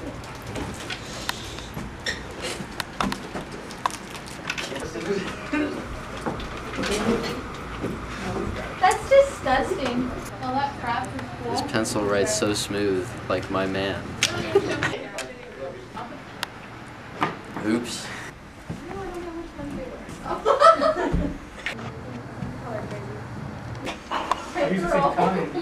That's disgusting. All that crap is cool. This pencil writes so smooth, like my man. Oops. Hey, girl.